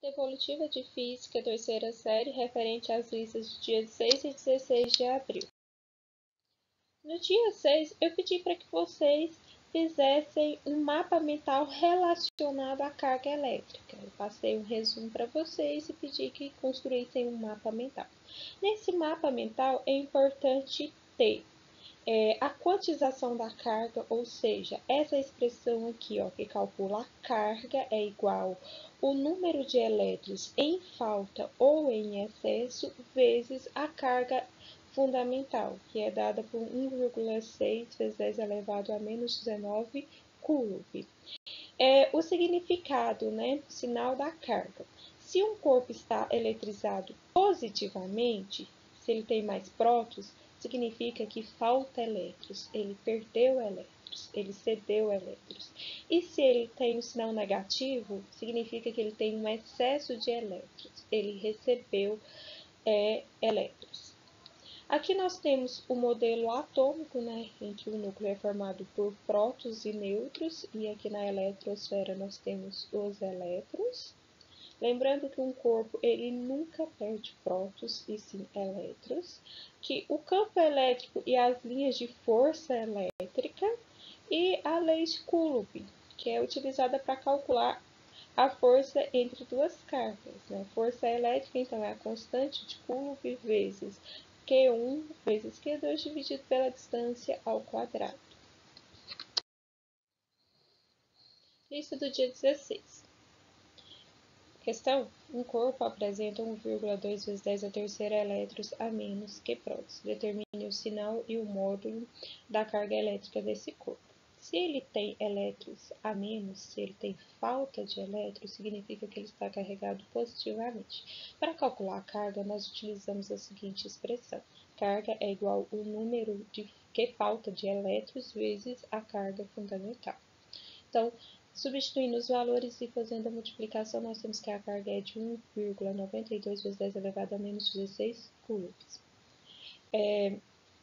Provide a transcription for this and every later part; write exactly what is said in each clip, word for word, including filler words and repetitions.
Devolutiva de Física, terceira série, referente às listas de dia seis e dezesseis de abril. No dia seis, eu pedi para que vocês fizessem um mapa mental relacionado à carga elétrica. Eu passei um resumo para vocês e pedi que construíssem um mapa mental. Nesse mapa mental, é importante ter É, a quantização da carga, ou seja, essa expressão aqui, ó, que calcula a carga é igual o número de elétrons em falta ou em excesso vezes a carga fundamental, que é dada por um vírgula seis vezes dez elevado a menos dezenove coulomb. É, o significado, né, sinal da carga. Se um corpo está eletrizado positivamente, se ele tem mais prótons, significa que falta elétrons, ele perdeu elétrons, ele cedeu elétrons. E se ele tem um sinal negativo, significa que ele tem um excesso de elétrons, ele recebeu é, elétrons. Aqui nós temos o modelo atômico, né, em que o núcleo é formado por prótons e nêutrons, e aqui na eletrosfera nós temos os elétrons. Lembrando que um corpo ele nunca perde prótons e sim elétrons, que o campo elétrico e as linhas de força elétrica e a lei de Coulomb, que é utilizada para calcular a força entre duas cargas. Né? Força elétrica, então, é a constante de Coulomb vezes Q um vezes Q dois dividido pela distância ao quadrado. Lista do dia dezesseis. Questão: um corpo apresenta um vírgula dois vezes dez a terceira elétrons a menos que prótons. Determine o sinal e o módulo da carga elétrica desse corpo. Se ele tem elétrons a menos, se ele tem falta de elétrons, significa que ele está carregado positivamente. Para calcular a carga, nós utilizamos a seguinte expressão: carga é igual ao número de que falta de elétrons vezes a carga fundamental. Então, substituindo os valores e fazendo a multiplicação, nós temos que a carga é de um vírgula noventa e dois vezes dez elevado a menos dezesseis coulombs. É,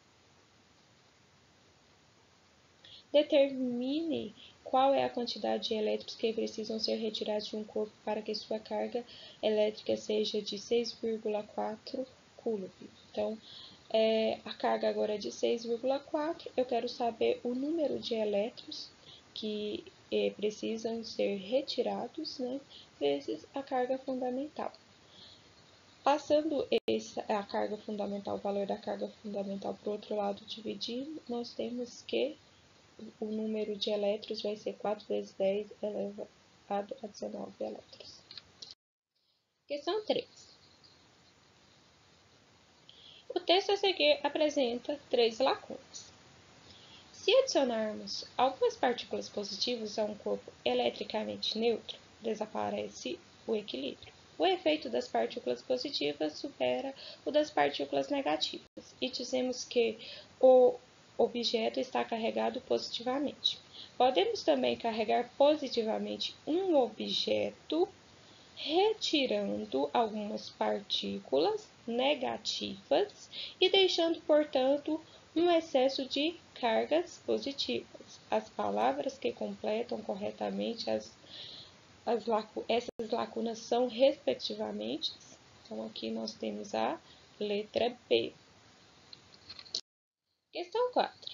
determine qual é a quantidade de elétrons que precisam ser retirados de um corpo para que sua carga elétrica seja de seis vírgula quatro coulomb. Então, é, a carga agora é de seis vírgula quatro, eu quero saber o número de elétrons que eh, precisam ser retirados, né, vezes a carga fundamental. Passando essa, a carga fundamental, o valor da carga fundamental para o outro lado dividido, nós temos que o número de elétrons vai ser quatro vezes dez elevado a dezenove elétrons. Questão três. O texto a seguir apresenta três lacunas. Se adicionarmos algumas partículas positivas a um corpo eletricamente neutro, desaparece o equilíbrio. O efeito das partículas positivas supera o das partículas negativas e dizemos que o objeto está carregado positivamente. Podemos também carregar positivamente um objeto retirando algumas partículas negativas e deixando, portanto, um excesso de cargas positivas. As palavras que completam corretamente as, as lacu essas lacunas são, respectivamente, então aqui nós temos a letra B. Questão quatro.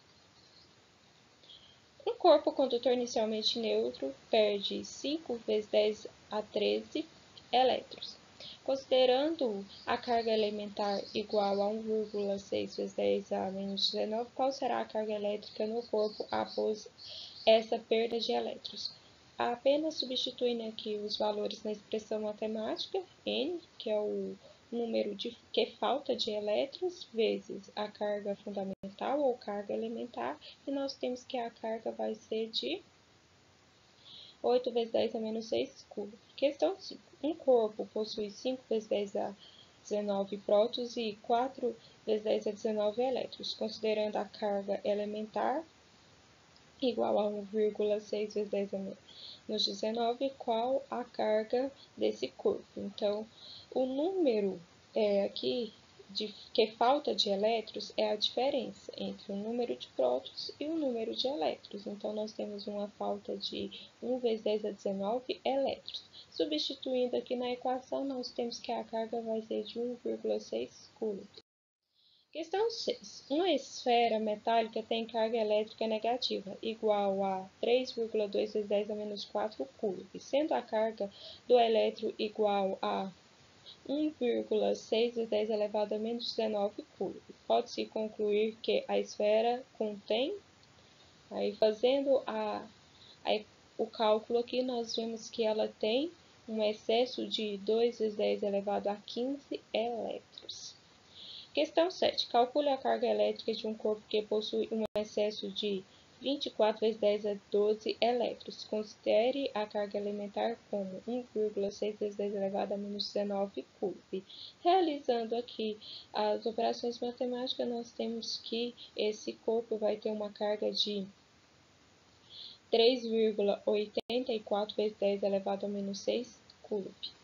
Um corpo condutor inicialmente neutro perde cinco vezes dez a treze elétrons. Considerando a carga elementar igual a um vírgula seis vezes dez a menos dezenove, qual será a carga elétrica no corpo após essa perda de elétrons? Apenas substituindo aqui os valores na expressão matemática, N, que é o número de, que falta de elétrons, vezes a carga fundamental ou carga elementar, e nós temos que a carga vai ser de oito vezes dez a menos seis coulomb. Questão cinco. Um corpo possui cinco vezes dez a dezenove prótons e quatro vezes dez a dezenove elétrons, considerando a carga elementar igual a um vírgula seis vezes dez a menos dezenove, qual a carga desse corpo. Então, o número é, aqui de, que falta de elétrons é a diferença entre o número de prótons e o número de elétrons. Então, nós temos uma falta de um vezes dez a dezenove elétrons. Substituindo aqui na equação, nós temos que a carga vai ser de um vírgula seis coulomb. Questão seis. Uma esfera metálica tem carga elétrica negativa, igual a três vírgula dois vezes dez a menos quatro coulomb, sendo a carga do elétron igual a um vírgula seis vezes dez elevado a menos dezenove coulomb. Pode-se concluir que a esfera contém, aí fazendo a, a, o cálculo aqui, nós vemos que ela tem um excesso de dois vezes dez elevado a quinze elétrons. Questão sete. Calcule a carga elétrica de um corpo que possui um excesso de vinte e quatro vezes dez a doze elétrons. Considere a carga elementar como um vírgula seis vezes dez elevado a menos dezenove coulomb. Realizando aqui as operações matemáticas, nós temos que esse corpo vai ter uma carga de três vírgula oitenta e quatro vezes dez elevado a menos seis coulomb.